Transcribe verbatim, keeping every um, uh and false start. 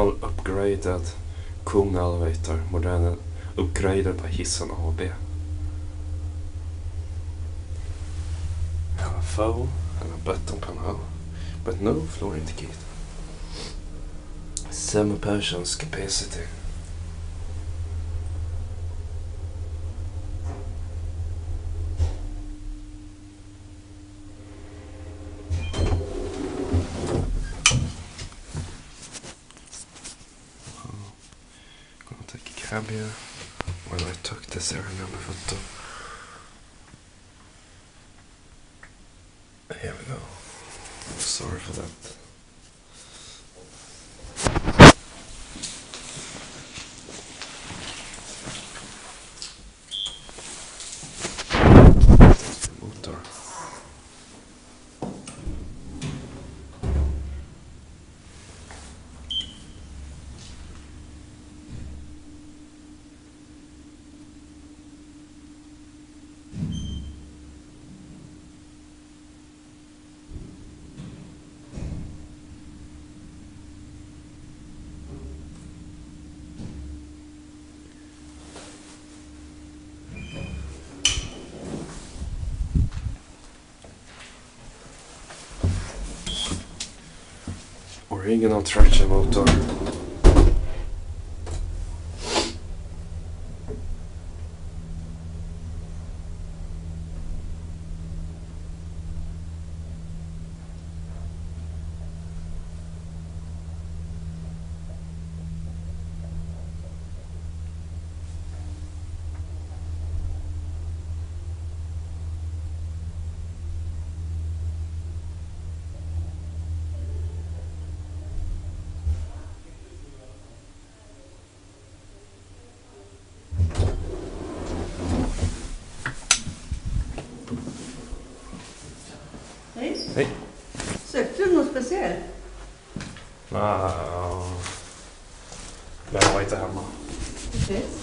Original Upgraded KONE elevator, modern Upgraded by Hissen A B. I have a phone and a button panel, but no floor indicator. Seven persons capacity. Cab here when I took the serial number photo. Here we go. Sorry for that. That's the motor. Original traction motor. Hej. Sökte du något speciellt? Nej, jag var inte hemma. Precis.